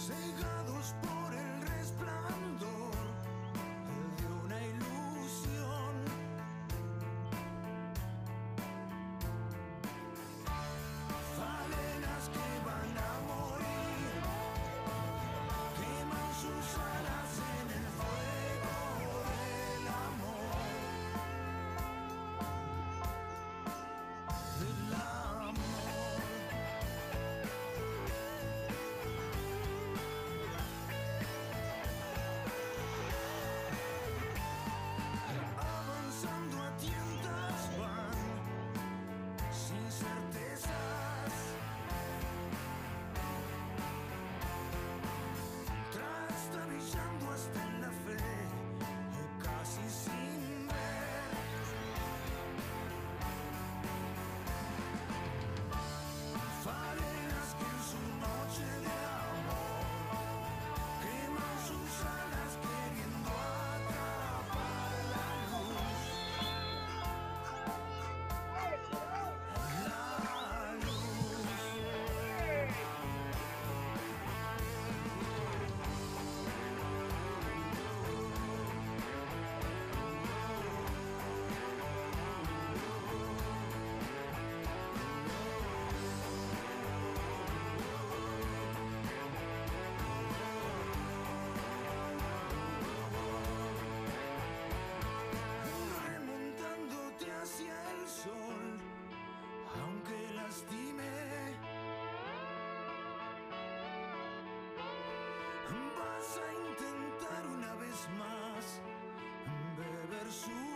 cegados por el resplandor de una ilusión. Farenas que van a morir, queman sus alas en el fuego del amor, del amor. Avanzando a tientas van, sin certezas, trastabillando hasta en la fe, casi sin ver. Farenas que en su noche de amor queman sus alas queriendo atrapar la luz. La luz. Remontándote hacia el sol, aunque lastime, vas a intentar una vez más beber su